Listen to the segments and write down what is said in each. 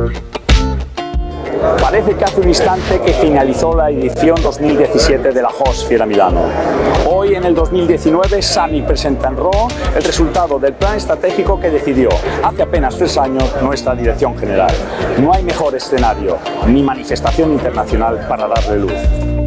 Parece que hace un instante que finalizó la edición 2017 de la Host Fiera Milano. Hoy, en el 2019, Samic presenta en Raw el resultado del plan estratégico que decidió hace apenas 3 años nuestra dirección general. No hay mejor escenario ni manifestación internacional para darle luz.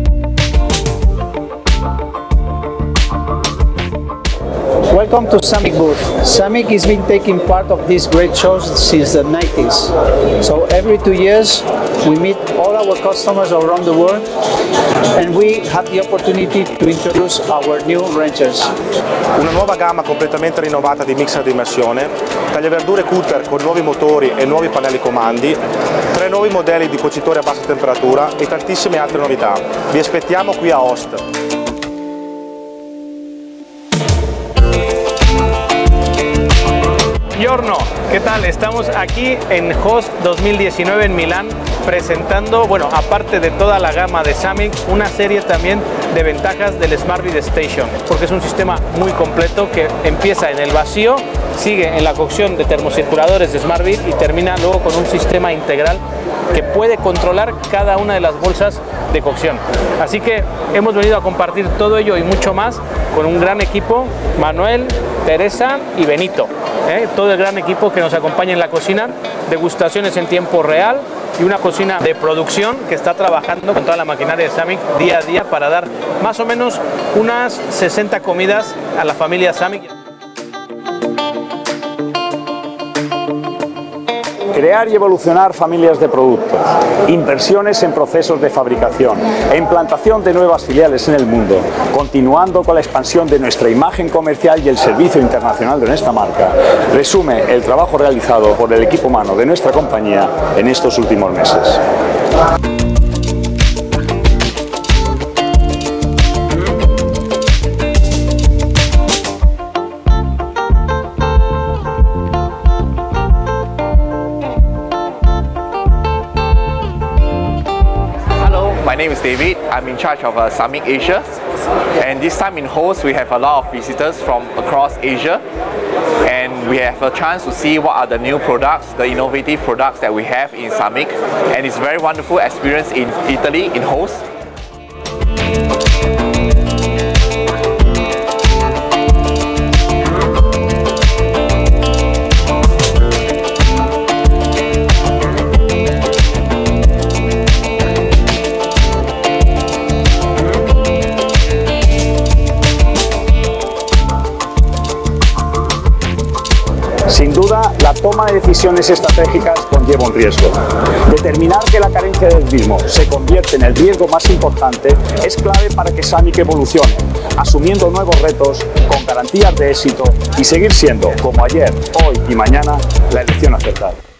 Welcome to Samic booth. Samic has been taking part of these great shows since the 90s. So every 2 years we meet all our customers around the world and we have the opportunity to introduce our new ranchers. Una nuova gamma completamente rinnovata di mixer di immersione, tagliaverdure cutter con nuovi motori e nuovi pannelli comandi, 3 nuovi modelli di cuocitori a bassa temperatura e tantissime altre novità. Vi aspettiamo qui a Host. Buongiorno, ¿qué tal? Estamos aquí en Host 2019 en Milán presentando, bueno, aparte de toda la gama de Samic, una serie también de ventajas del SmartBeat Station, porque es un sistema muy completo que empieza en el vacío, sigue en la cocción de termocirculadores de SmartBeat y termina luego con un sistema integral que puede controlar cada una de las bolsas de cocción. Así que hemos venido a compartir todo ello y mucho más con un gran equipo, Manuel, Teresa y Benito. Todo el gran equipo que nos acompaña en la cocina, degustaciones en tiempo real y una cocina de producción que está trabajando con toda la maquinaria de Samic día a día para dar más o menos unas 60 comidas a la familia Samic. Crear y evolucionar familias de productos, inversiones en procesos de fabricación e implantación de nuevas filiales en el mundo, continuando con la expansión de nuestra imagen comercial y el servicio internacional de nuestra marca, resume el trabajo realizado por el equipo humano de nuestra compañía en estos últimos meses. My name is David. I'm in charge of Samic Asia, and this time in Host we have a lot of visitors from across Asia, and we have a chance to see what are the new products, the innovative products that we have in Samic, and it's a very wonderful experience in Italy, in Host. Sin duda, la toma de decisiones estratégicas conlleva un riesgo. Determinar que la carencia del mismo se convierte en el riesgo más importante es clave para que Samic evolucione, asumiendo nuevos retos con garantías de éxito y seguir siendo, como ayer, hoy y mañana, la elección acertada.